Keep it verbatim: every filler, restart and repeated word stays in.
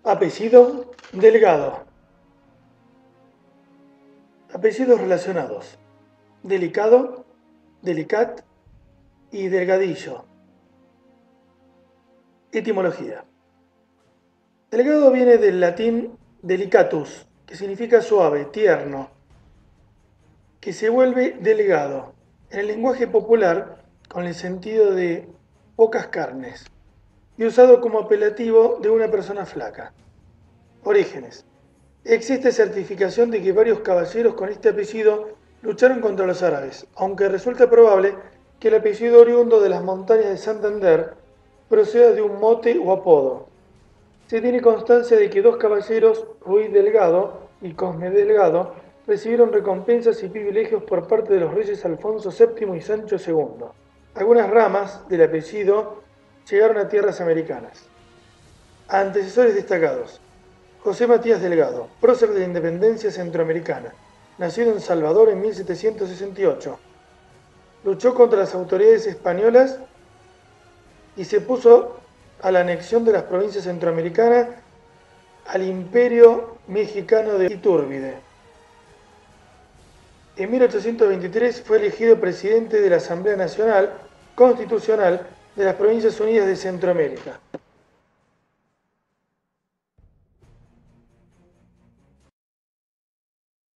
Apellido Delgado. Apellidos relacionados: Delicado, Delicat y Delgadillo. Etimología: Delgado viene del latín delicatus, que significa suave, tierno, que se vuelve delgado, en el lenguaje popular con el sentido de pocas carnes, y usado como apelativo de una persona flaca. Orígenes: existe certificación de que varios caballeros con este apellido lucharon contra los árabes, aunque resulta probable que el apellido oriundo de las montañas de Santander proceda de un mote o apodo. Se tiene constancia de que dos caballeros, Ruiz Delgado y Cosme Delgado, recibieron recompensas y privilegios por parte de los reyes Alfonso séptimo y Sancho segundo. Algunas ramas del apellido llegaron a tierras americanas. Antecesores destacados: José Matías Delgado, prócer de la independencia centroamericana, nacido en Salvador en mil setecientos sesenta y ocho. Luchó contra las autoridades españolas y se opuso a la anexión de las provincias centroamericanas al Imperio Mexicano de Iturbide. En mil ochocientos veintitrés fue elegido presidente de la Asamblea Nacional Constitucional de las Provincias Unidas de Centroamérica.